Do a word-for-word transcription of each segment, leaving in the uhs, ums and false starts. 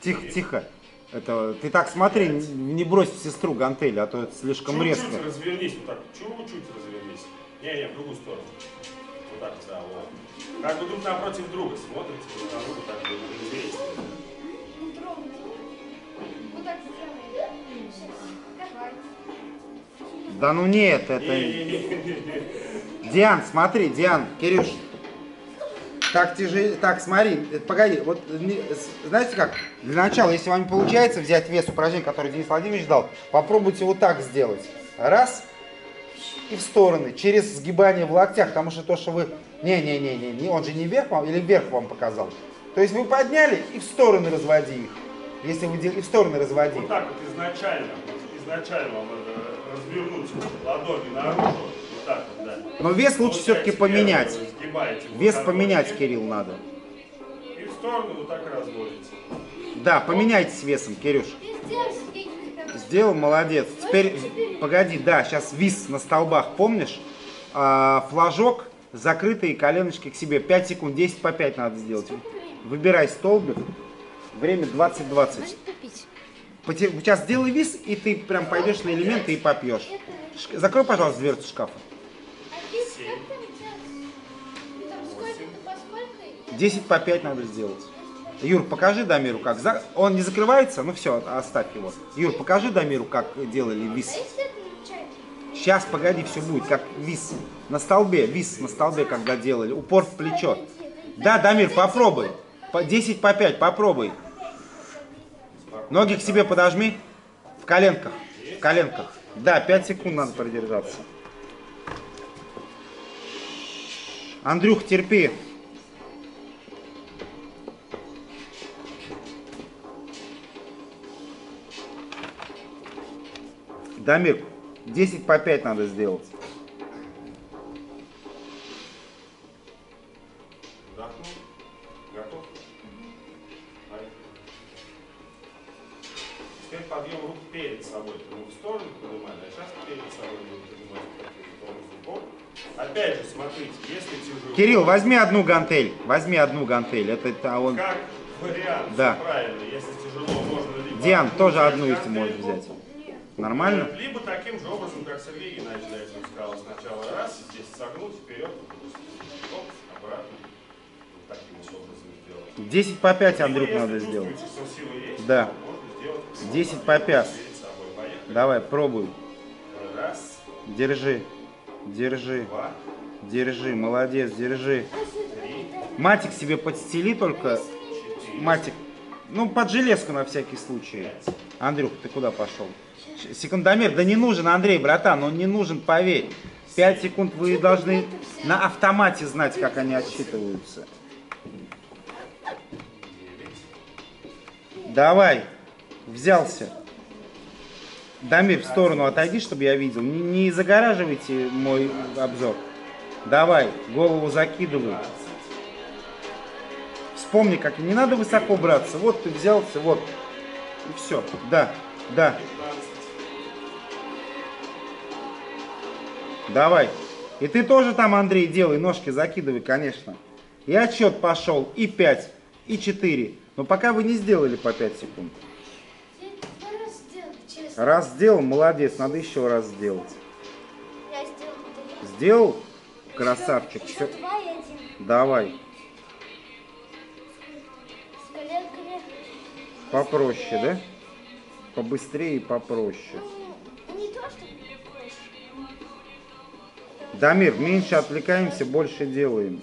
Тихо, тихо. Это, ты так смотри, не брось в сестру гантели, а то это слишком чуть-чуть резко. Чуть-чуть развернись, вот так, чуть-чуть развернись. Не-не, в другую сторону. Вот так, да, вот. Как бы друг напротив друга смотрите, друг на друга так бы вместе. Да ну нет, это... Диан, смотри, Диан, Кирюш. Так тяжелее, так смотри, погоди, вот знаете как, для начала, если вам не получается взять вес упражнений, который Денис Владимирович дал, попробуйте вот так сделать. Раз, и в стороны, через сгибание в локтях, потому что то, что вы, не-не-не-не, он же не вверх вам, или вверх вам показал. То есть вы подняли и в стороны разводи их, если вы и в стороны разводи. Вот так вот изначально, изначально вам развернуть ладони наружу, вот так вот, да. Но вес лучше все-таки поменять. Вес поменять, Кирилл, надо. И в сторону вот так разводите. Да, поменяйтесь весом, Кирюш. Сделал, молодец. Теперь, погоди, да, сейчас вис на столбах, помнишь? А, флажок, закрытые коленочки к себе. пять секунд, десять по пять надо сделать. Выбирай столбик. Время двадцать двадцать. Сейчас сделай вис, и ты прям пойдешь на элементы и попьешь. Закрой, пожалуйста, дверцу шкафа. десять по пять надо сделать. Юр, покажи Дамиру, как. За... Он не закрывается? Ну все, оставь его. Юр, покажи Дамиру, как делали вис. Сейчас, погоди, все будет, как вис. На столбе, вис на столбе, когда делали. Упор в плечо. Да, Дамир, попробуй. десять по пять, попробуй. Ноги к себе подожми. В коленках. В коленках. Да, пять секунд надо продержаться. Андрюх, терпи. Дамир, десять по пять надо сделать. Вдохнул. Готов? Теперь подъем рук перед собой. Мы в сторону поднимали, а сейчас перед собой мы поднимаем. Опять же, смотрите, если тяжело... Кирилл, возьми одну гантель. Возьми одну гантель. Это, это он... Как вариант, да. Правильно. Если тяжело, можно... Либо Диан, тоже одну, гантель, если можешь взять. Нормально? Либо таким же образом, как Сергей Геннадьевич до этого сказал. Сначала раз, здесь согнуть, вперед, оп, обратно. Вот таким вот образом сделать. десять по пять, Андрюк, либо, надо сделать. Есть, да. десять по пять. Давай, пробуй. Раз. Держи. Держи. Два. Держи. Молодец, держи. Три. Матик себе подстели только. Четыре. Матик. Ну, под железку на всякий случай. Андрюх, ты куда пошел? Секундомер, да не нужен, Андрей, братан, он не нужен, поверь. пять секунд вы должны на автомате знать, как они отсчитываются. Давай, взялся. Дамир, в сторону отойди, чтобы я видел. Не, не загораживайте мой обзор. Давай, голову закидывай. Вспомни, как не надо высоко браться. Вот ты взялся, вот. И все. Да, да. Давай. И ты тоже там, Андрей, делай, ножки закидывай, конечно. И отсчет пошел. И пять, и четыре. Но пока вы не сделали по пять секунд. Раз сделал, молодец, надо еще раз сделать. Я сделал. Сделал? Красавчик. Еще Все. два и один. Давай. С коленками. Попроще, да? Побыстрее и попроще. Ну, не то, что проще. Дамир, меньше отвлекаемся, больше делаем.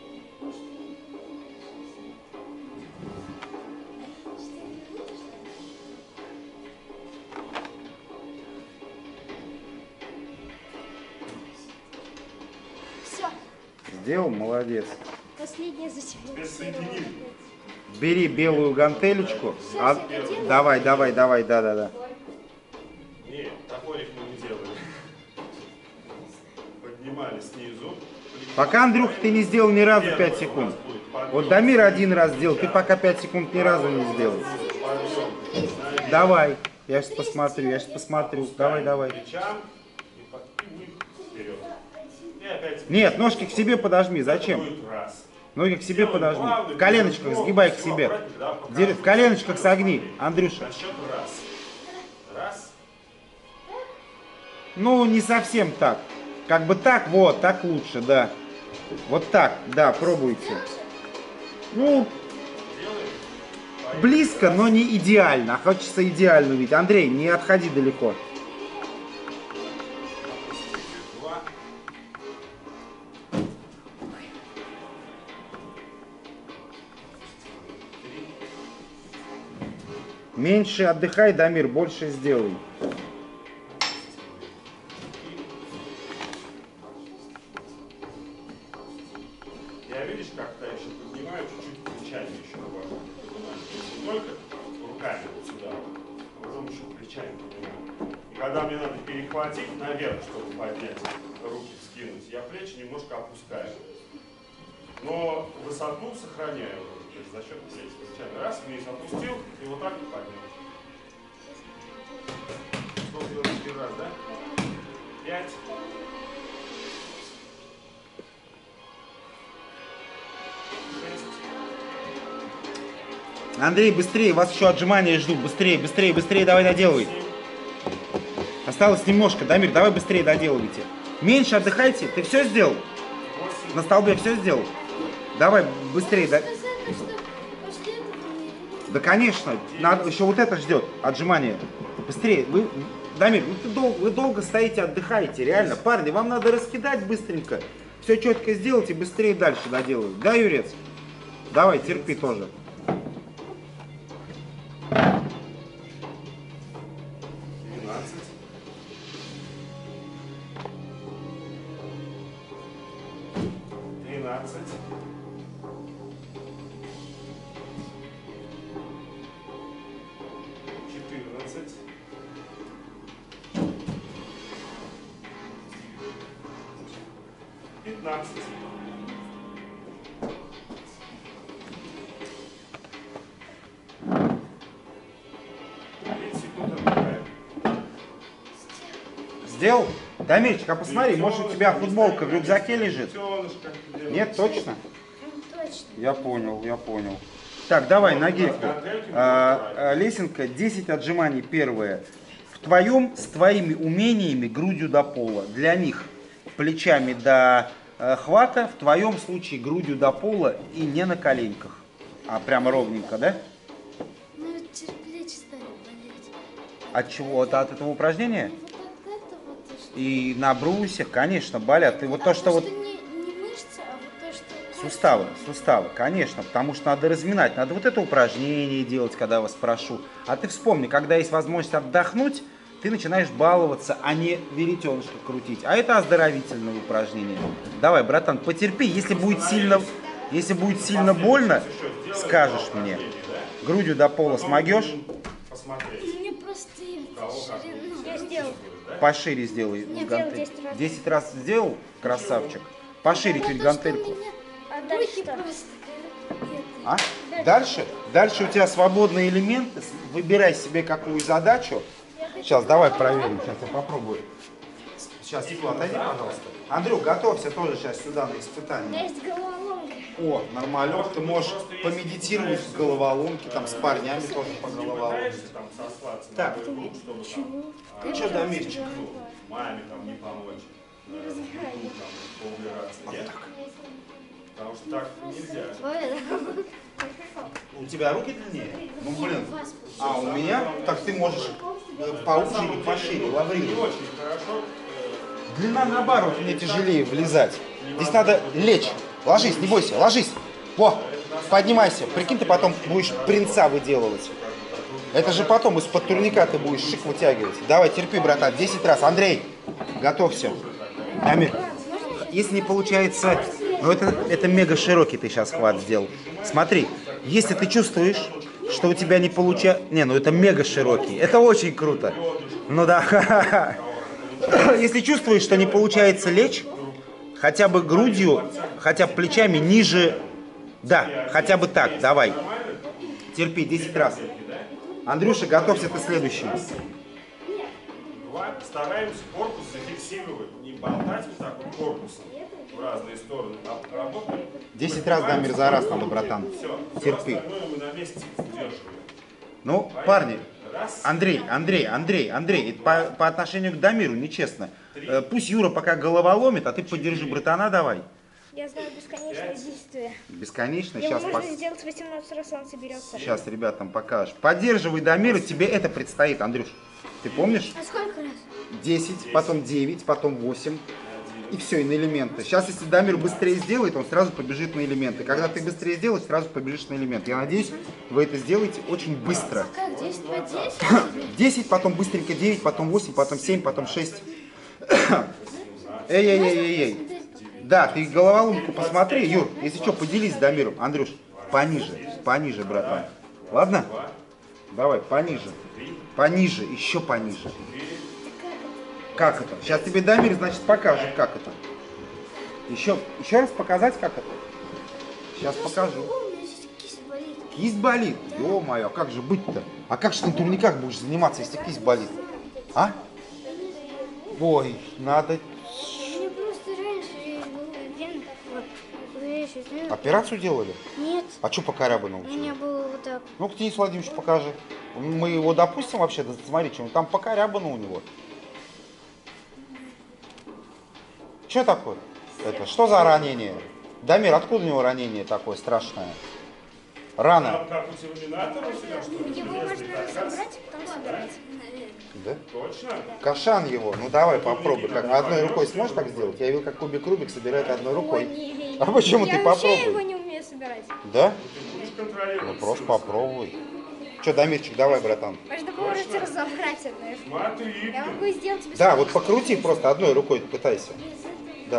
Все. Сделал? Молодец. Последнее за тебя. Бери белую гантелечку. А... Давай, давай, давай, да-да-да. Нет, топорик мы не делали. Поднимали снизу. Пока, Андрюх, ты не сделал ни разу пять секунд. Вот Дамир один раз сделал, ты пока пять секунд ни разу не сделал. Давай, я сейчас посмотрю, я сейчас посмотрю. Давай, давай. Нет, ножки к себе подожми, зачем? Ноги к себе подожми. В коленочках сгибай к себе. В коленочках согни, Андрюша. На счет раз. Раз. Ну, не совсем так. Как бы так, вот, так лучше, да. Вот так, да, пробуйте. Ну, близко, но не идеально. А хочется идеально увидеть. Андрей, не отходи далеко. Два. Меньше отдыхай, Дамир, больше сделай. Я, видишь, как-то еще поднимаю чуть-чуть плечами еще важно. Не только руками вот сюда, а потом еще плечами поднимаю. И когда мне надо перехватить наверх, чтобы поднять руки, скинуть, я плечи немножко опускаю. Но высоту сохраняю, то есть за счет плеч. Плечами раз, вниз опустил и вот так и поднял. Что сделать четыре раз, да? Пять. Андрей, быстрее, вас еще отжимания ждут. Быстрее, быстрее, быстрее, давай доделывай. Осталось немножко, Дамир, давай быстрее доделывайте. Меньше отдыхайте. Ты все сделал? На столбе все сделал? Давай, быстрее. Да, да конечно, надо, еще вот это ждет, отжимание. Быстрее. Вы, Дамир, вы, дол, вы долго стоите, отдыхаете, реально. Парни, вам надо раскидать быстренько. Все четко сделать и быстрее дальше доделывать. Да, Юрец? Давай, терпи тоже. тринадцать. четырнадцать. пятнадцать. тридцать секунд отдыхаем. Сделал? Дамирчик, а посмотри, может у тебя футболка в рюкзаке лежит? Нет, точно? Точно. Я понял, я понял. Так, давай, на гирьку. А, а, лесенка, десять отжиманий первое. В твоем, с твоими умениями, грудью до пола. Для них плечами до э, хвата, в твоем случае грудью до пола и не на коленках. А прямо ровненько, да? Ну, теперь плечи стали болеть. От чего? От, от этого упражнения? Ну, вот это вот, и что... И на брусьях, конечно, болят. И вот а то, что вот... не, не мышцы, а вот то, что... Суставы, суставы, конечно, потому что надо разминать, надо вот это упражнение делать, когда я вас прошу. А ты вспомни, когда есть возможность отдохнуть, ты начинаешь баловаться, а не веретенышко крутить. А это оздоровительное упражнение. Давай, братан, потерпи, если будет сильно, если будет сильно больно, скажешь мне. Грудью до пола смогешь? Мне просто ширину. Я сделал. Пошире сделай. Нет, гантель. делал десять раз. десять раз сделал, красавчик. Пошире чуть гантельку. А дальше что? А? Дальше? Дальше у тебя свободный элемент. Выбирай себе какую задачу. Сейчас, давай проверим. Сейчас я попробую. Сейчас, Стекло, отойди, пожалуйста. Андрюх, готовься тоже сейчас сюда на У меня испытание. есть головоломка. О, нормально. Ты можешь помедитировать в головоломке, там с парнями тоже по головоломке. Так, ну что, Дамирчик? Маме там не помочь. Не знаю. Поубираться. Нет? Потому что так нельзя. У тебя руки длиннее? Ну, блин. А, у меня? Так ты можешь э, поуже или пошире, лаврировать. Очень хорошо. Длина наоборот, мне тяжелее влезать. Здесь надо лечь. Ложись, не бойся, ложись. Во, поднимайся. Прикинь, ты потом будешь принца выделывать. Это же потом из-под турника ты будешь шик вытягивать. Давай, терпи, братан, десять раз. Андрей, готовься. Дамир, если не получается... Ну, это, это мега широкий ты сейчас хват сделал. Смотри, если ты чувствуешь, что у тебя не получается... Не, ну это мега широкий. Это очень круто. Ну да. Если чувствуешь, что не получается лечь, хотя бы грудью, хотя бы плечами ниже... Да, хотя бы так, давай. Терпи, десять раз. Андрюша, готовься ты следующий. Стараемся корпус зафиксировать, не болтать вот так вот корпусом. в разные стороны работаем. Десять раз, Дамир, за раз надо, братан. Все, Терпи. остальное мы на месте удерживаем. Ну, парни, Андрей, Андрей, Андрей, Андрей, это по, по отношению к Дамиру нечестно. Э, Пусть Юра пока голова ломит, а ты поддержи братана давай. Я знаю бесконечное действие. Бесконечно. Его Сейчас, можно пос- сделать восемнадцать раз, он соберется. сейчас ребятам покажешь. Поддерживай Дамира, тебе это предстоит, Андрюш. Ты помнишь? А сколько раз? десять, потом девять, потом восемь. И все, и на элементы. Сейчас, если Дамир быстрее сделает, он сразу побежит на элементы. Когда ты быстрее сделаешь, сразу побежишь на элементы. Я надеюсь, вы это сделаете очень быстро. Как, десять по десять? десять, потом быстренько девять, потом восемь, потом семь, потом шесть. Эй-эй-эй-эй-эй. Да, ты головоломку посмотри, Юр. Если что, поделись с Дамиром. Андрюш, пониже, пониже, братан. Ладно? Давай, пониже. Пониже, еще пониже. Как это? Сейчас тебе Дамир, значит, покажет, как это. Еще, еще раз показать, как это? Сейчас покажу. У меня здесь кисть болит. Кисть болит? Ё-моё, а как же быть-то? А как же ты на турниках будешь заниматься, если кисть болит? А? Ой, надо... Мне просто раньше было вен, вот, я сейчас знаю. Операцию делали? Нет, А что по корябу у научили? меня было вот так. Ну-ка, Денис Владимирович, покажи. Мы его допустим вообще, да смотри, что там по корябану у него. Что такое? Это что за ранение? Дамир, откуда у него ранение такое страшное? Рана. Там как у терминатора у себя, что ли? Его Железный можно каркас? разобрать, а потом собирать. Да? Точно? Кашан его. Ну давай попробуй. Как, одной рукой сможешь так сделать? Я видел, как кубик Рубик собирает одной рукой. Ой, А почему я ты вообще его попробуй? не умею собирать. Да? Ты будешь контролировать? Ну просто силу попробуй. Че, Дамирчик, давай, братан. Можно попробовать разобрать одной. свою. Смотри. Я могу сделать тебе Да, вот покрути просто одной рукой пытайся. Да.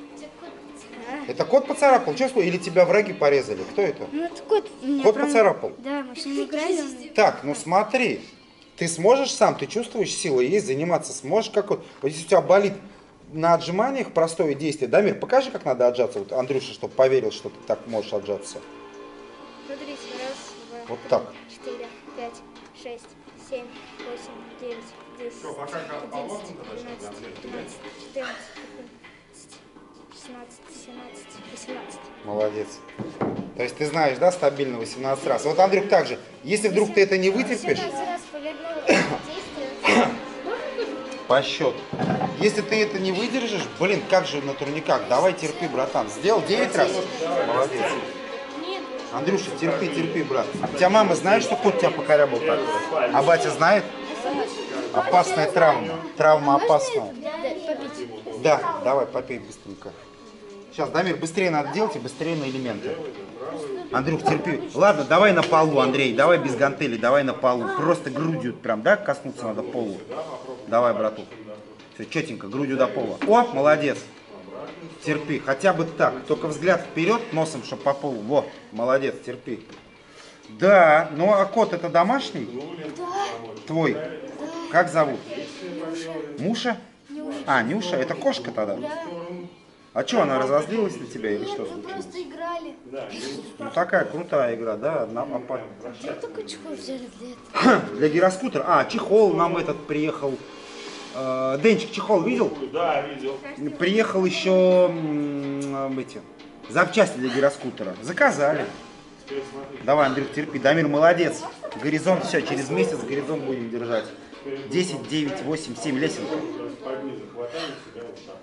Это кот поцарапал? Что, или тебя враги порезали? Кто это? Ну, это кот меня Кот прям- поцарапал? Да, мы с ним играли. он- Так, ну смотри. Ты сможешь сам, ты чувствуешь, сила есть, заниматься сможешь? Как вот, вот если у тебя болит на отжиманиях простое действие, Дамир, покажи, как надо отжаться. Вот Андрюша, чтобы поверил, что ты так можешь отжаться. Смотрите, раз, два, Вот три, так. четыре, пять, шесть, семь, восемь, девять, десять, Что, пока как положено, одиннадцать, тогда сейчас двенадцать, конкретно, тринадцать, четырнадцать, пятнадцать, шестнадцать, семнадцать, восемнадцать. Молодец. То есть ты знаешь, да, стабильно восемнадцать раз. Вот, Андрюх, так же, если вдруг ты это не вытерпишь, семнадцать раз повернул действие. по счету. Если ты это не выдержишь, блин, как же на турниках, давай терпи, братан. Сделал девять раз? Молодец. Нет, Андрюша, терпи, терпи, брат. У тебя мама знает, что кот тебя покорябал так? А батя знает? Опасная травма. Травма опасная. попить. Да, давай, попей быстренько. Сейчас, Дамир, быстрее надо делать и быстрее на элементы. Андрюх, терпи. Ладно, давай на полу, Андрей, давай без гантелей, давай на полу. Просто грудью прям, да, коснуться надо полу. Давай, братух. Все, четенько, грудью до пола. О, молодец. Терпи, хотя бы так. Только взгляд вперед, носом, чтобы по полу. Во, молодец, терпи. Да, ну а кот это домашний? Твой? Как зовут? Муша? А, Нюша, это кошка тогда? А что, она разозлилась на тебя или что Мы случилось? просто играли. Ну такая крутая игра, да? Одна, опа- Что такое чехол взяли для этого? Для гироскутера. А, чехол нам этот приехал. Э, Денчик, чехол видел? Да, видел. Приехал еще м, эти запчасти для гироскутера. Заказали. Теперь смотри. Давай, Андрюх, терпи. Дамир молодец. Горизонт, все, через месяц горизонт будем держать. десять, девять, восемь, семь, лесенка. Под низу хватаем себя вот так.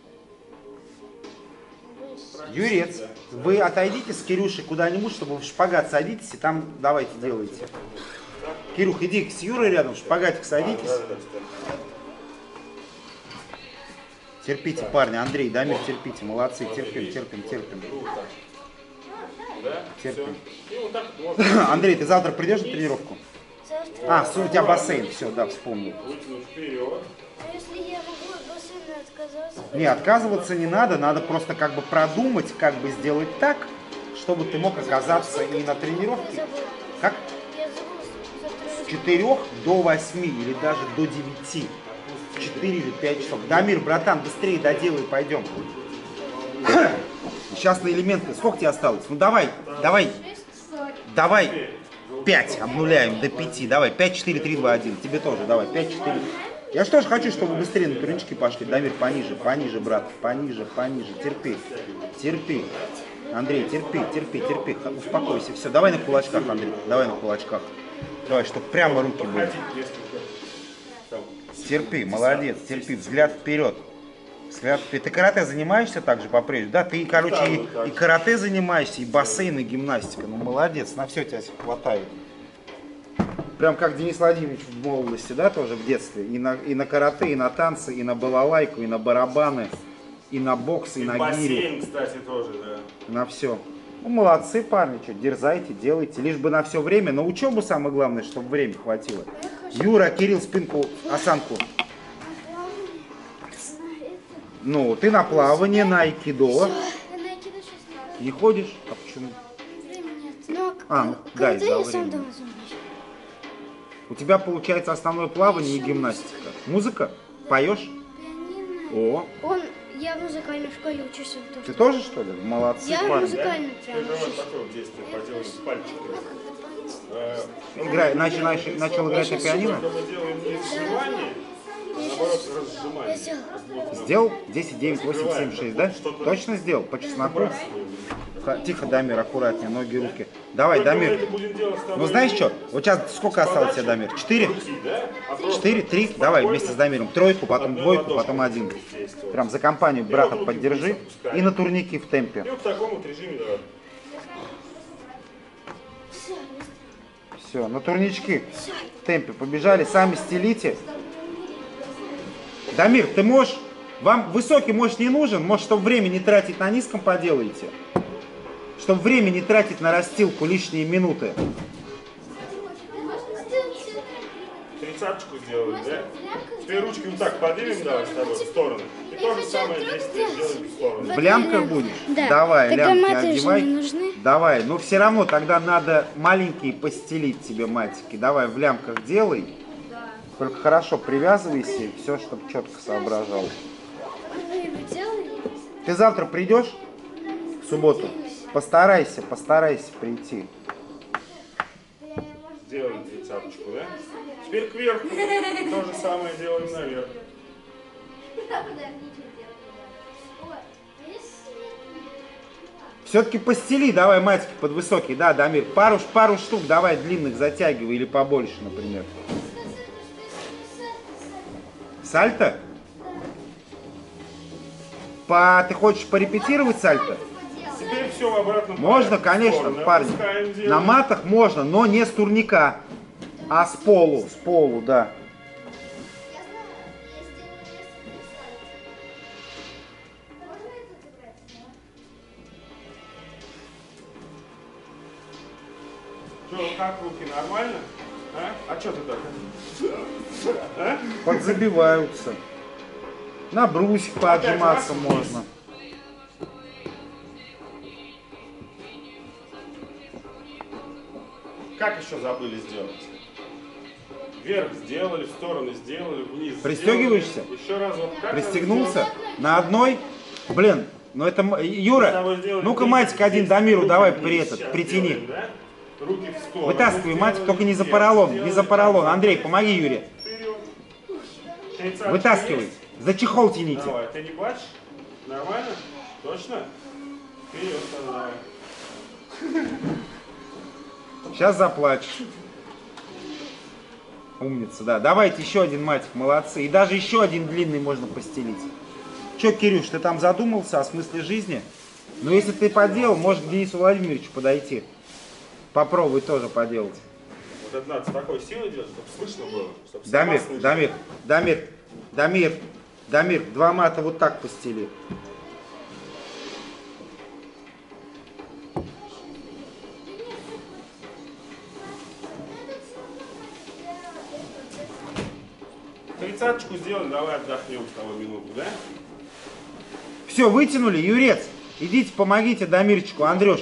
Юрец, вы отойдите с Кирюшей куда-нибудь, чтобы в шпагат садитесь и там давайте делайте. Кирюх, иди с Юрой рядом, в шпагатик садитесь. Терпите, парни, Андрей, Дамир, терпите, молодцы, терпим, терпим, терпим. Да? Терпим. И вот так вот можно Андрей, ты завтра придешь на тренировку? Завтра. А, все, у тебя бассейн, все, да, вспомнил. вытянуть вперед. А если я могу от бассейна отказаться? Не, отказываться не надо, надо просто как бы продумать, как бы сделать так, чтобы ты мог оказаться и на тренировке. Забыл. Как? Я забыл завтра. С четырёх до восьми или даже до девяти. четыре или пять часов. Дамир, братан, быстрее доделай, пойдем. Сейчас на элементы. Сколько тебе осталось? Ну давай, давай, давай. пять обнуляем до пяти. Давай, пять, четыре, три, два, один. Тебе тоже, давай, пять, четыре. Я же тоже хочу, чтобы вы быстрее на турнички пошли. Дамир, пониже, пониже, брат, пониже, пониже. Терпи, терпи. Андрей, терпи, терпи, терпи. Успокойся. Все, давай на кулачках, Андрей. Давай на кулачках. Давай, чтобы прямо руки были. Терпи, молодец, терпи. Взгляд вперед. Взгляд вперед. Ты карате занимаешься также по-прежнему? Да, ты, короче, и, и карате занимаешься, и бассейн, и гимнастика. Ну, молодец, на все тебя хватает. Прям как Денис Владимирович в молодости, да, тоже в детстве. И на, и на карате, и на танцы, и на балалайку, и на барабаны, и на бокс, и, и на гири. Бассейн, кстати, тоже, да. На все. Ну, молодцы, парни, что, дерзайте, делайте. Лишь бы на все время. На учебу самое главное, чтобы время хватило. Юра, Кирилл, спинку, осанку. Ну, ты на плавание, на айкидо. Не ходишь? А почему? А, ну, да, из-за времени. У тебя получается основное плавание и гимнастика. Музыка? Поешь? О. Он, я в музыкальной школе учусь. Ты тоже, что ли? Молодцы, я парни. музыкальный прям Ты же вот такой в детстве поделал с пальчиками. Играй, начал, начал, начал играть на пианино? Мы делаем не сжимание, а наоборот разжимание. Сделал? десять, девять, восемь, семь, шесть, да? Точно сделал? По чесноку? Тихо, Дамир, аккуратнее, ноги, руки. Давай, Дамир. Ну знаешь что? Вот сейчас сколько осталось тебе, Дамир? Четыре? Четыре? Три? Давай вместе с Дамиром. Тройку, потом двойку, потом один. Прям за компанию брата поддержи. И на турники в темпе. И вот в таком вот режиме давай. Все, на турнички в темпе побежали. Сами стелите. Дамир, ты можешь... Вам высокий, может, не нужен? Может, чтобы время не тратить на низком, поделаете? Чтобы время не тратить на растилку лишние минуты. Тридцаточку сделали, да? Теперь ручки вот так поднимем, давай, с тобой, в стороны. И то же самое действие сделаем в сторону. В лямках будешь? Да. Давай, Тогда лямки маты одевай. же не нужны. Давай, но все равно тогда надо маленькие постелить тебе матики. Давай, в лямках делай. Только хорошо привязывайся, и все, чтобы четко соображал. Ты завтра придешь? В субботу? Постарайся, постарайся прийти. Сделаем тридцаточку, да? Теперь кверху. То же самое делаем наверх. Все-таки постели, давай матики под высокий, да, Дамир? Пару, пару штук давай длинных затягивай или побольше, например. Сальто? По... Ты хочешь порепетировать сальто? Теперь все в обратном Можно, порядке. конечно, Стороны парни. опускаем, делаем. На матах можно, но не с турника, а с полу, с полу, да. Что, как руки, нормально? А, а что ты так? А? Подзабиваются. На брусик поотжиматься раз можно. Как еще забыли сделать? Вверх сделали, в стороны сделали, вниз Пристегиваешься? сделали. Еще раз вот как Пристегнулся? надо сделать? На одной? Блин, ну это... м- Юра, ну-ка матик один Дамиру давай при этот, притяни. Делаем, да? Руки в сторону. Вытаскивай матик, Сделали только не за вверх, поролон, не сделали за поролон. так. Андрей, помоги Юре. Вперед. Тридцаточка Вытаскивай. есть? За чехол тяните. Давай, ты не плачешь? Нормально? Точно? Вперед, давай. Сейчас заплачешь. Умница, да. Давайте еще один матик, молодцы. И даже еще один длинный можно постелить. Че, Кирюш, ты там задумался о смысле жизни? Ну, если ты поделал, можешь к Денису Владимировичу подойти. Попробуй тоже поделать. Вот это надо с такой силой делать, чтобы слышно было. Чтобы сама Дамир, слышала. Дамир, Дамир, Дамир, Дамир, два мата вот так постели. Тридцаточку сделали, давай отдохнем с тобой минуту, да? Все, вытянули, Юрец. Идите, помогите Дамирчику, Андрюш.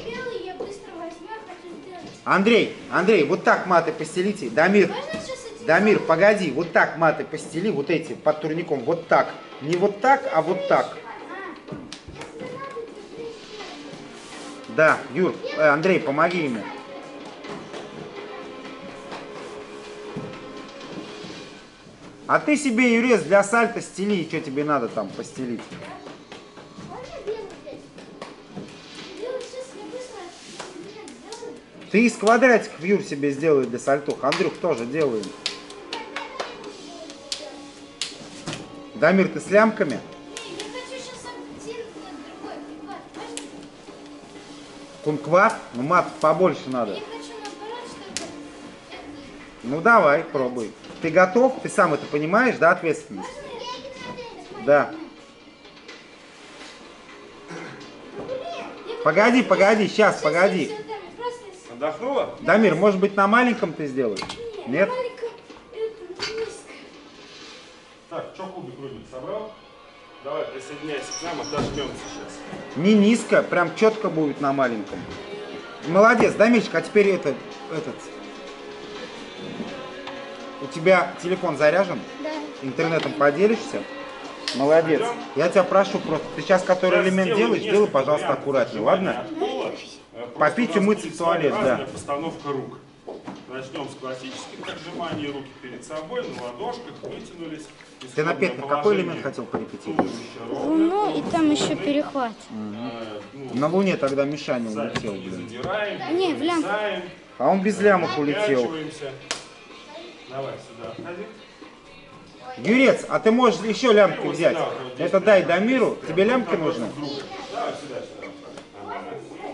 Андрей, Андрей, вот так маты постелите. Дамир, Дамир, погоди, вот так маты постели, вот эти, под турником, вот так. Не вот так, а вот так. Да, Юр, э, Андрей, помоги ему. А ты себе, Юрец, для сальто стели, что тебе надо там постелить? Ты из квадратиков, Юр, себе сделай для сальтух. Андрюх тоже делает. Дамир, ты с лямками? Кункват? Ну мат побольше надо. Ну давай, пробуй. Ты готов? Ты сам это понимаешь, да, ответственность? Да. Погоди, погоди, сейчас, погоди. Отдохнула? Дамир, может быть, на маленьком ты сделаешь? Нет? Так, что кубик Рубик собрал? Давай, присоединяйся к нам, отожмемся сейчас. Не низко, прям четко будет на маленьком. Молодец, Дамирчик, а теперь это, этот... У тебя телефон заряжен? Да. Интернетом поделишься? Молодец. Пойдем? Я тебя прошу просто, ты сейчас который Сейчас элемент делаешь, несколько делай, пожалуйста, вариантов аккуратнее, отжимания ладно? от пола. Просто Попить, у нас умыться будет в туалет, с вами разная да. постановка рук. Начнем с классических отжиманий, руки перед собой, на ладошках, вытянулись. Ты на Исходное пятый какой положение. элемент хотел порепетировать? Туловище ровно, Ну и там еще перехват. э, ну, На Луне тогда Мишаня задники улетел, не блин. задираем, Не, в лямку. нависаем, А он без лямок улетел. покачиваемся. Давай сюда, отходи. Юрец, а ты можешь еще лямки Вот взять? сюда, вот здесь Это дай Дамиру, прям тебе друг лямки напротив нужны? друга. Давай сюда, сюда. Нормально.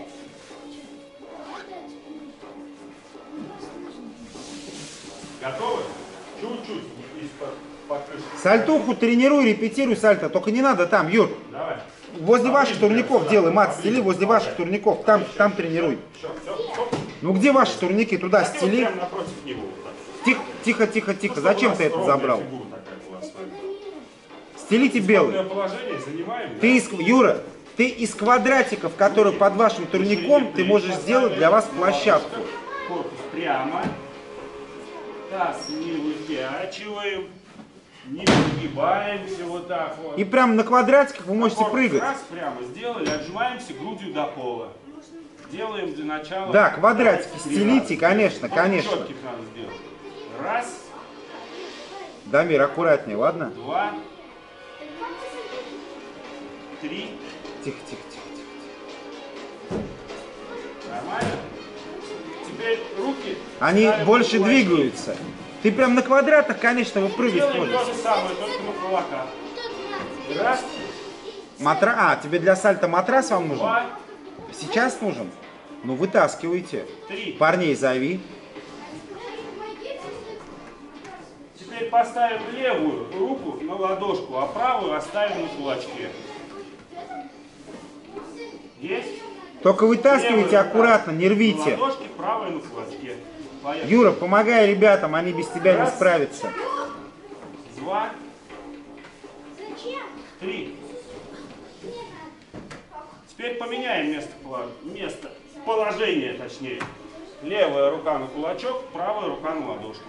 Готовы? Чуть-чуть из-под покрышки. Сальтуху тренируй, репетируй сальто, только не надо там, Юр. Давай. Возле ваших турников сюда, делай, мат, поближе, стели возле помогай. ваших турников, там, там тренируй. Все, все, стоп. Ну где ваши турники, туда А ты вот стели. прямо напротив него. Вот так. Тихо, тихо, тихо, тихо. Ну, чтобы Зачем у нас ты это ровная забрал? фигура такая была с вами. Стелите белый. Исходное положение занимаем. Ты да? из, Юра, ты из квадратиков, которые под вашим турником, ты можешь сделать для вас площадку. Корпус прямо. Таз не выпячиваем. Не прогибаемся вот так вот. И прям на квадратиках вы можете Корпус прыгать. раз прямо сделали, отжимаемся грудью до пола. Делаем для начала. Да, квадратики Давайте три стелите, раза. конечно, Вот конечно. четких надо сделать. Раз, Дамир, аккуратнее, ладно? два, три. Тихо, тихо, тихо, тихо. Нормально? Теперь руки. Они ставим больше на кулачки. двигаются. Ты прям на квадратах, конечно, выпрыгивать Делаем то можешь. же самое, только на кулаках. Раз, Матра... А, тебе для сальто матрас вам нужен? два, Сейчас нужен? Ну, вытаскивайте. три. Парней зови. Теперь поставим левую руку на ладошку, а правую оставим на кулачке. Есть? Только вытаскивайте Левая аккуратно, рука не рвите. На ладошке, правая на кулачке. Поехали. Юра, помогай ребятам, они без тебя не Раз. справятся. Два, три. Теперь поменяем место, поло- место положение, точнее. Левая рука на кулачок, правая рука на ладошку.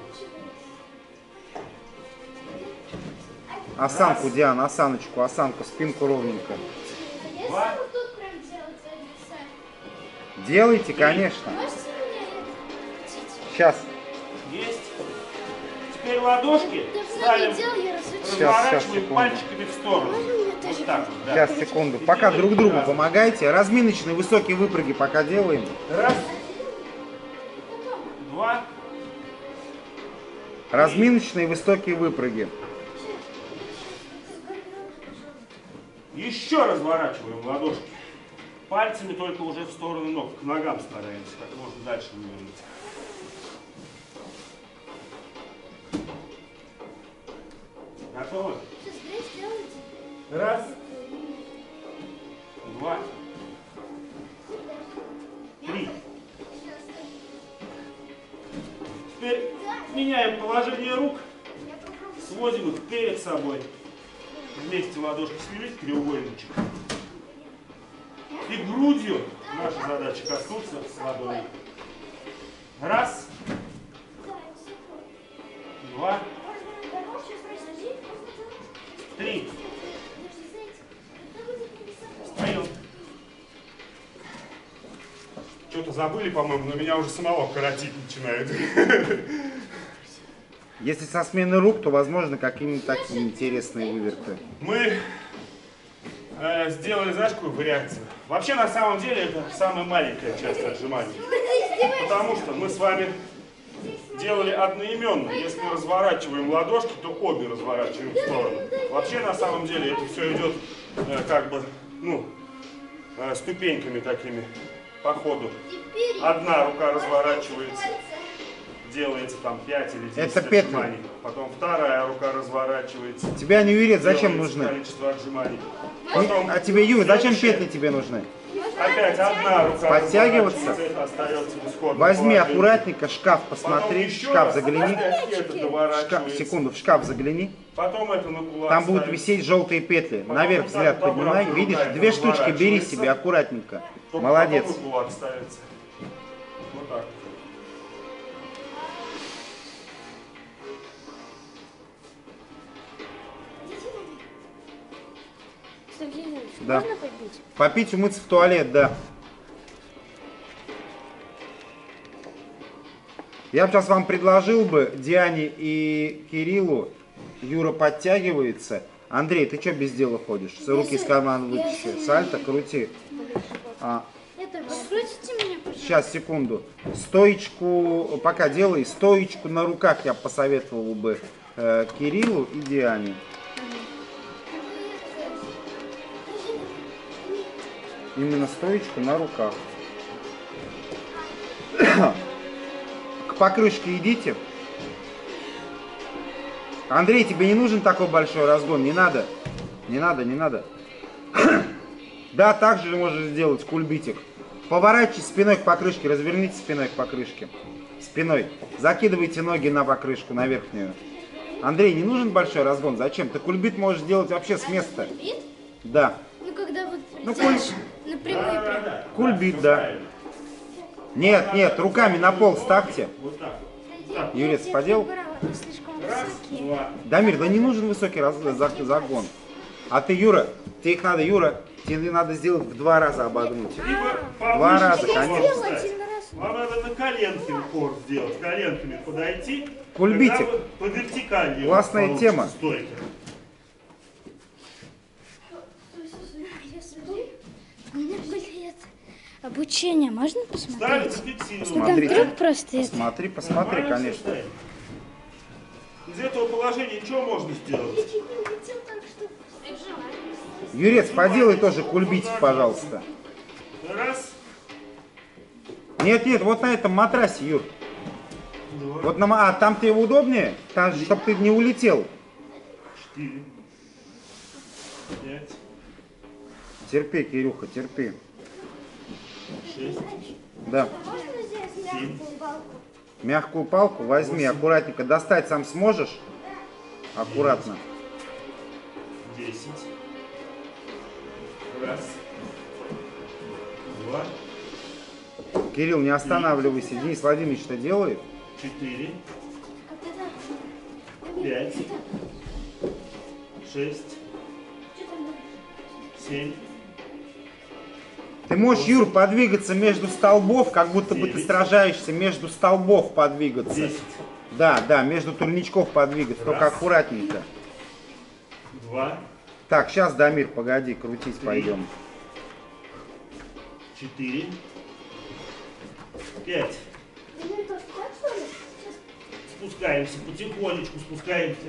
Осанку, Диана, осаночку, осанку, спинку ровненько. Два, Делайте, конечно. Сейчас. есть. Теперь ладошки ставим, разворачиваем секунду. пальчиками в сторону. Вот так вот, да. Сейчас, секунду. И Пока делаем друг другу раз. помогайте. Разминочные высокие выпрыги пока делаем. Раз, два, Разминочные высокие выпрыги. еще разворачиваем ладошки. Пальцами только уже в сторону ног, к ногам стараемся, как можно дальше вывернуть. Готовы? Раз, два, три. Теперь меняем положение рук, сводим их перед собой. Вместе ладошки свели, треугольничек. И грудью наша задача коснуться ладони. Раз, два, три. Встаем. Что-то забыли, по-моему, но меня уже самого коротить начинает. Если со смены рук, то возможно какие-нибудь такие интересные выверты. Мы э, сделали, знаешь, какую вариацию? Вообще, на самом деле, это самая маленькая часть отжиманий. Потому что мы с вами делали одноименно. Если разворачиваем ладошки, то обе разворачиваем в сторону. Вообще, на самом деле, это все идет э, как бы, ну, э, ступеньками такими по ходу. Одна рука разворачивается, делается там пять или десять отжиманий. Потом вторая рука разворачивается. Тебя не уверят, зачем нужны? Количество отжиманий. Потом, а тебе, Юра, зачем петли тебе нужны? Опять одна рука подтягиваться. Остается в исходном Возьми положении. аккуратненько шкаф, посмотри, в шкаф загляни. Шкаф, секунду, в шкаф загляни. Потом это на кулак Там будут ставить. висеть желтые петли. Потом Наверх вот взгляд так вот поднимай. обратно Видишь, рука две штучки бери разворачивается. себе аккуратненько. Только Молодец. потом на кулак ставится. Вот так. Да. Можно попить? Попить, умыться в туалет, да. Я бы сейчас вам предложил бы Диане и Кириллу. Юра подтягивается. Андрей, ты что без дела ходишь? С руки из кармана вытащи. Сальто, крути. А, Это раскрутите меня, пожалуйста. сейчас, секунду. Стоечку, пока делай, стоечку на руках я посоветовал бы э, Кириллу и Диане. Именно стоечку на руках. К покрышке идите. Андрей, тебе не нужен такой большой разгон, не надо. Не надо, не надо. Да, так же можешь сделать кульбитик. Поворачивайте спиной к покрышке, разверните спиной к покрышке. Спиной. Закидывайте ноги на покрышку, на верхнюю. Андрей, не нужен большой разгон, зачем? Ты кульбит можешь делать вообще с места. Кульбит? Да. Ну, когда вот Ну, придешь напрямую прям. Кульбит, да. Нет, нет, руками на пол ставьте. Вот так. Юрец, Я подел? не брала, они слишком высокие. Два. Дамир, да не нужен высокий раз- за- загон. А ты, Юра, тебе их надо, Юра, тебе надо сделать в два раза обогнуть. Либо Два повыше раза, упор конечно. встать. Один раз. Вам надо на коленке упор сделать, коленками подойти. Кульбитик. Тогда вы по вертикали. Классная получится тема. стойка. Я смотрю, у меня будет обучение. Можно посмотреть? Ставить зафиксировать. Там Смотрите. вдруг просто это. Смотри, посмотри, Нормально конечно. всё ставить. Из этого положения что можно сделать? Юрец, поделай тоже кульбитик, пожалуйста. Раз, Нет, нет, вот на этом матрасе, Юр. два, Вот на, ма- а там тебе удобнее, там, чтобы ты не улетел. четыре, пять, Терпи, Кирюха, терпи. шесть, Да. Можно здесь мягкую балку? Мягкую палку возьми, аккуратненько. Достать сам сможешь? Аккуратно. десять. Раз, два, Кирилл, не останавливайся. Денис Владимирович что делает? четыре, Как это? пять, шесть, Что там было? семь, Ты можешь, Юр, подвигаться между столбов, как будто бы ты сражаешься между столбов подвигаться. десять, Да, да, между турничков подвигаться, только Раз. аккуратненько. два, Так, сейчас, Дамир, погоди, крутить пойдем. четыре, пять. Ну, это так, что ли? Сейчас. Спускаемся, потихонечку спускаемся.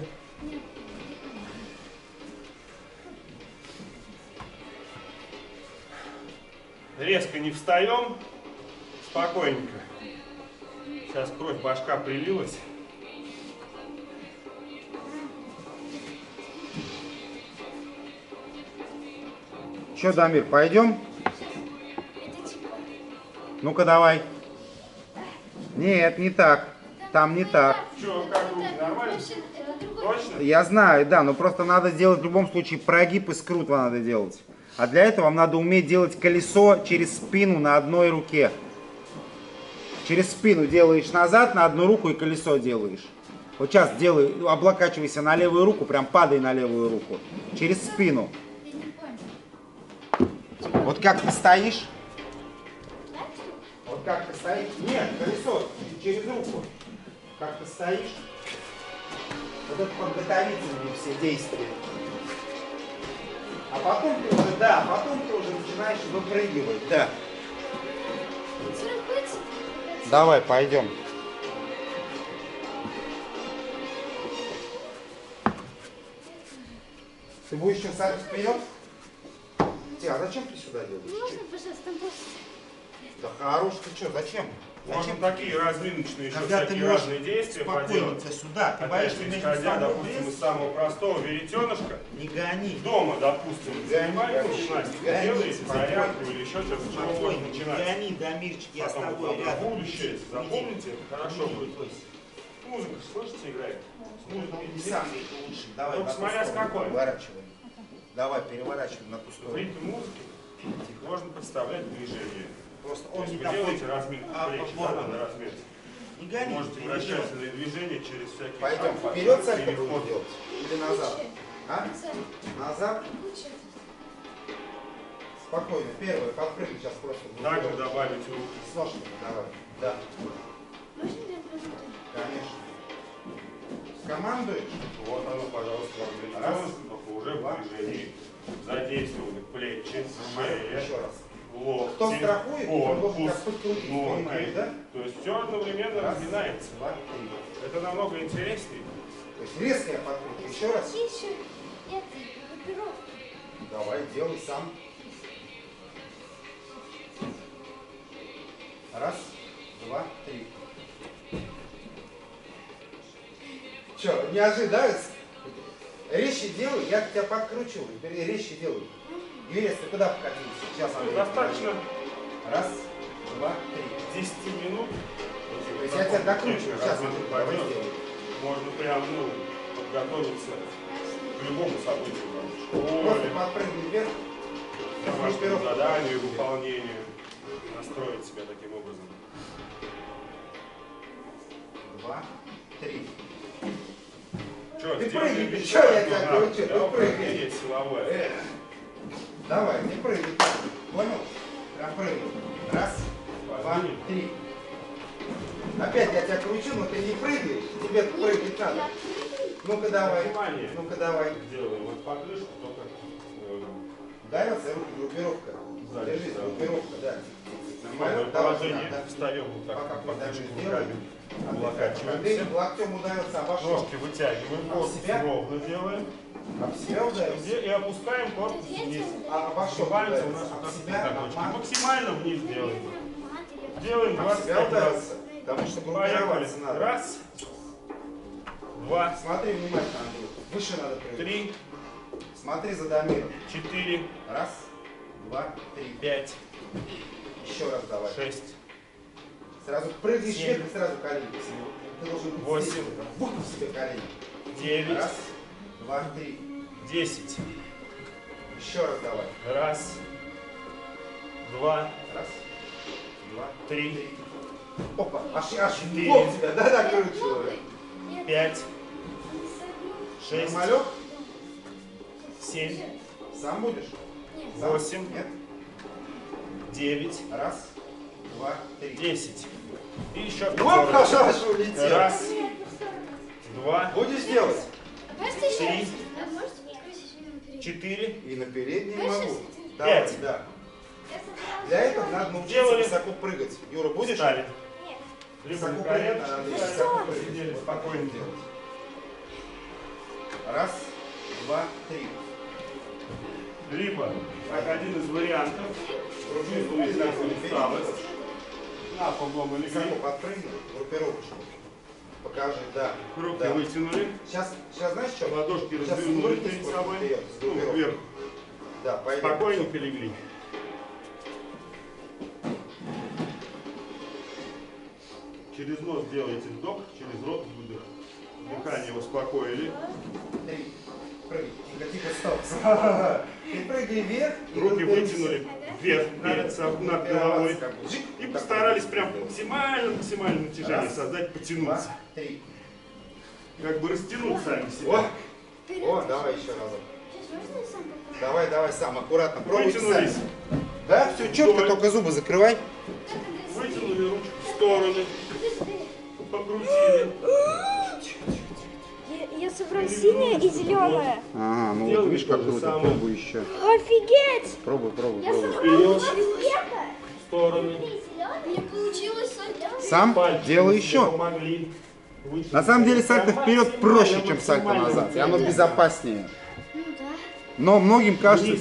Резко не встаем, спокойненько. Сейчас кровь, башка прилилась. Че, Дамир, пойдем? Это типа. Ну-ка, давай. Нет, не так. Там не так. Че, как руки, нормально? Вообще, это другой. Точно? Я знаю, да, но просто надо сделать в любом случае прогиб и скрут вам надо делать. А для этого вам надо уметь делать колесо через спину на одной руке. Через спину делаешь назад, на одну руку и колесо делаешь. Вот сейчас делай, облокачивайся на левую руку, прям падай на левую руку. Через спину. Я не понял. Вот как ты стоишь. Вот как ты стоишь. Нет, колесо через руку. Как ты стоишь. Вот это подготовительные все действия. А потом ты уже, да, а потом ты уже начинаешь выпрыгивать, да. Давай, пойдем. Ты будешь еще садить вперед? Ти, а зачем ты сюда делаешь? Можно, пожалуйста, там просто... Да хорош, ты что, зачем? Можно Зачем? такие разминочные еще Когда ты всякие можешь разные действия поделать. спокойно сюда, ты Опять боишься же, между исходя, собой допустим, из лезть? самого простого веретенышка, Не гони. дома, допустим, Гони, занимаетесь вообще, гимнастикой, гони, делаете спокойно. зарядку или еще что-то, с чего можно Спокойно, не начинать. гони, Дамирчик, я с Потом тобой это рядом. будущее, Иди, запомните, это хорошо иди, будет. иди. Музыка, слышите, играет? Музыка Музыка не идет. сам лучше. Давай, Только на ту смотря с сторону какой. переворачивай. Давай, переворачивай на ту В сторону. ритме музыки можно представлять движение. Просто То он есть не вы такой. делаете разминку а, плеч, вот да, он. на разминку. Не гони. Можете не вращательные движения через всякие Пойдем, шаг, вперед подход, сальто переход. будем делать? Или назад? А? Назад? Спокойно. Первое, подпрыгни сейчас просто. Также добавить руки. С ножками давай. Да, Можно я продукты? конечно. Скомандуешь? Вот оно, пожалуйста, вам Раз. веретенышко, только уже в Два. движении. Задействованы плечи, шея, Еще раз. локти, Кто страхует, он должен корпус, как подкрутить, понимаешь, ноги. да? То есть все одновременно Раз, разминается. два, три. Это намного интереснее. То есть резко я подкручу. Еще раз. Еще это, группировка. Давай, делай сам. Раз, два, три. Че, не ожидаешь? Резче делай, я тебя подкручу. Резче делай. Юрец, ты куда покатился? Сейчас Ну, Андрей достаточно покажет. Раз, два, три. десяти минут. То есть я тебя докручиваю. Сейчас Андрей, давай сделай. Можно прям, ну, подготовиться к любому событию. там, в Просто школе, подпрыгни вверх. домашнему заданию, выполнению. Настроить себя таким образом. Два, три. Что, Ты сделали прыгни, без чё я шага, тебя ну, кручу, да, ты да, прыгни. упражнение силовое. Эх. Давай, не прыгай. Понял? Прям прыгай. Раз, два, три. Опять я тебя кручу, но ты не прыгаешь. Тебе прыгать надо. Ну-ка давай. Внимание. Ну-ка давай. Делаем вот покрышку, только э, Ударился, руки, группировка. Сзади, Держись, да. группировка, да. нормальное Вперед, давай, положение. да, да. Встаем вот так, Пока покрышку мы руками. Андрей Облокачиваемся. локтем ударился, обошел. Ножки вытягиваем, корпус себя? ровно делаем. Об себя ударился. Где- И опускаем корпус вниз. А обошел. Пальцы у ударился. нас Об вот себя, так, об мат. максимально вниз делаем. Делаем Об двадцать себя пять раз. ударился. Потому что Поехали. группироваться надо. Раз, два, Смотри внимательно, Андрей. Выше надо прыгать. три, Смотри за Дамиром. четыре, Раз, два, три. пять, Еще раз давай. шесть, Сразу прыгни семь. вверх и сразу колени. Ты должен быть Восемь. здесь. Бух в себе колени. девять, Раз, два, три. десять. Еще раз давай. Раз, два, Раз, два, три, три. Опа, аж, аж Четыре. лоб тебя, да-да, кручу. пять, шесть, Нормалек? семь, Сам будешь? Сам? восемь, Нет? девять, Раз, два, три. десять. И еще Оп, пятерочку. аж, аж улетел. Раз, два, Будешь делать? Можете еще Три. раз? А можете покрутить меня вперед? четыре, И на передней Знаешь, могу. если Давай, Пять. да. Я собралась Для этого сделать. надо научиться Делали. высоко прыгать. Юра, будешь? встали. Нет. Либо Высоко на прыгать колено, надо, либо высоко прыгать. сидели Вот спокойно так делать. Раз, два, три. Либо, как один из вариантов, чувствуете такую усталость, на пол дома Высоко легли, подпрыгни, группировочку. Покажи, да. руки да. вытянули, Сейчас, сейчас знаешь что? ладошки Сейчас раздвинули вырвись перед просто собой, вперед, с ну, группировкой. вверх, Да, пойдем. спокойненько легли. Через нос делаете вдох, через рот выдох. Дыхание успокоили. Три. Прыгай. Тихо, тихо, стоп. Ты прыгай вверх. и Руки группируйся. вытянули вверх перед собой, над головой. И постарались прям максимально, максимально натяжение Раз, создать, потянуться. Два, три. Как бы растянуть сами О, себя. о, давай еще разок. Сейчас можно я сам покажу? Давай, давай, сам, аккуратно. Пробуйте Вытянулись. сами. Да, все четко, Вдоль. только зубы закрывай. Как это Вытянули ручку в стороны. быстрее? Покрутили. собрал синее и зеленое. Ага, ну вот Сделай видишь, то как же круто. самое. Пробуй еще. Офигеть! Пробуй, пробуй, Я пробуй. собрал Вперед. два цвета. В стороны. Мне получилось Сам Пальчики делай тебе еще. помогли. Вытяни. На самом деле сальто Прям вперед проще, чем максимально, сальто назад. И оно максимально. безопаснее. Ну да. Но многим кажется,